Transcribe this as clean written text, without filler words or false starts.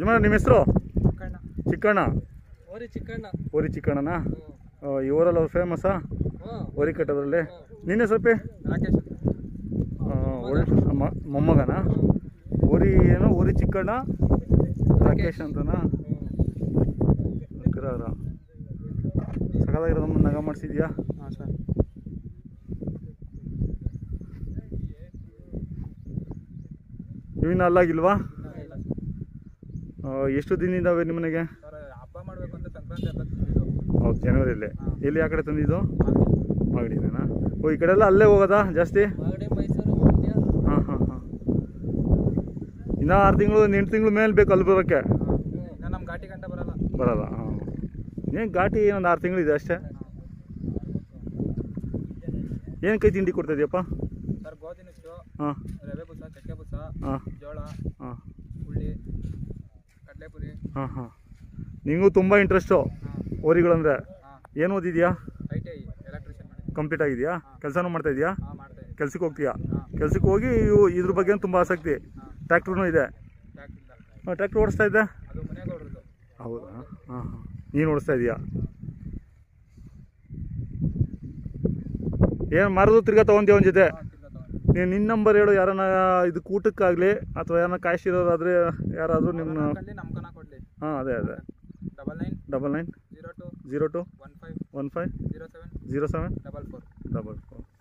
ಯಜಮಾನ ನಿಮ್ಮ ಹೆಸರು? ಚಿಕ್ಕಣ್ಣ. ಚಿಕ್ಕಣ್ಣ. ಓರಿ ಚಿಕ್ಕಣ್ಣ. ಓರಿ ಚಿಕ್ಕಣ್ಣನಾ? ಇವರೆಲ್ಲ ಫೇಮಸ್ಸಾ ಓರಿ ಕಟ್ಟೋದ್ರಲ್ಲಿ? ನಿನ್ನೆ ಸ್ವಲ್ಪ ರಾಕೇಶ್ ಮೊಮ್ಮಗನಾ? ಓರಿ ಏನೋ ಓರಿ ಚಿಕ್ಕಣ್ಣ ರಾಕೇಶ್ ಅಂತನಾ? ಅವರ ಸಕಾಲಾಗಿರೋ ನಮ್ಮ ನಗ ಮಾಡಿಸಿದ್ಯಾ? ಹಾಂ ಸರ್. ಇವಿನ ಅಲ್ಲಾಗಿಲ್ವಾ? ಎಷ್ಟು ದಿನದಿಂದಾವೆ ನಿಮ್ಮ ಮನೆಗೆ? ಹಬ್ಬ ಮಾಡಬೇಕು ಅಂತ ಸಂಕ್ರಾಂತಿ ಹಬ್ಬ ತಂದಿದ್ದು. ಹೌದು, ಜನವರಿಯಲ್ಲಿ. ಎಲ್ಲಿ ಆ ಕಡೆ ತಂದಿದ್ದು? ಮಾಗಡಿನೇನಾ? ಈ ಕಡೆ ಎಲ್ಲ ಅಲ್ಲೇ ಹೋಗೋದಾ ಜಾಸ್ತಿ? ಮೈಸೂರು, ಮಂಡ್ಯ. ಹಾಂ ಹಾಂ ಹಾಂ. ಇನ್ನೂ 6 ತಿಂಗಳು 8 ತಿಂಗಳು ಮೇಲೆ ಬೇಕು ಅಲ್ಲಿ ಬರೋಕ್ಕೆ? ನಮ್ಮ ಘಾಟಿ ಗಂಟ ಬರಲ್ಲ. ಬರಲ್ಲ. ಹಾಂ, ಏನು ಘಾಟಿ ಒಂದು 6 ತಿಂಗಳಿದೆ ಅಷ್ಟೇ. ಏನು ಕೈ ತಿಂಡಿ ಕೊಡ್ತಾಯಿದ್ಯಪ್ಪ? ಸರ್ ಗೋಧಿ ನುಚ್ಚು, ಹಾಂ, ರವೆ ಬುಸ, ಚಕ್ಕೆ ಬುಸ, ಹಾಂ, ಜೋಳ, ಹಾಂ, ಹುಳ್ಳಿ, ಕಡಲೆಪುರಿ. ಹಾಂ ಹಾಂ. ನಿಮಗೂ ತುಂಬ ಇಂಟ್ರೆಸ್ಟು ಓರಿಗಳಂದರೆ? ಏನು ಓದಿದ್ಯಾ? ITI ಎಲೆಕ್ಟ್ರಿಷಿಯನ್ ಮಾಡಿ. ಕಂಪ್ಲೀಟ್ ಆಗಿದೆಯಾ? ಕೆಲಸನೂ ಮಾಡ್ತಾಯಿದ್ಯಾ? ಹಾಂ, ಮಾಡ್ತಾಯಿದ್ದೀನಿ. ಕೆಲ್ಸಕ್ಕೆ ಹೋಗ್ತೀಯಾ? ಕೆಲ್ಸಕ್ಕೆ ಹೋಗಿ ಇದ್ರ ಬಗ್ಗೆ ತುಂಬ ಆಸಕ್ತಿ. ಟ್ರ್ಯಾಕ್ಟ್ರೂ ಇದೆ? ಟ್ರ್ಯಾಕ್ಟ್ರ್ ಓಡಿಸ್ತಾ ಇದ್ದೆ? ಅದು ಮನೆಗೌಡ್ರದ್ದು. ಹೌದಾ? ಹಾಂ ಹಾಂ. ನೀನು ಓಡಿಸ್ತಾ ಇದೆಯಾ? ಏನು ಮಾರೋದು ತಿರ್ಗಾ ತೊಗೊಂತೀವಿ ಒಂದು ಜೊತೆ? ನೀನು ನಿನ್ನ ನಂಬರ್ ಹೇಳು, ಯಾರನ್ನ ಇದಕ್ಕೆ ಊಟಕ್ಕಾಗಲಿ ಅಥವಾ ಯಾರನ್ನ ಕಾಯಿಸಿರೋದಾದರೆ ಯಾರಾದರೂ ನಿಮ್ಮ. ಹಾಂ, ಅದೇ 99 02 15 07 04 44.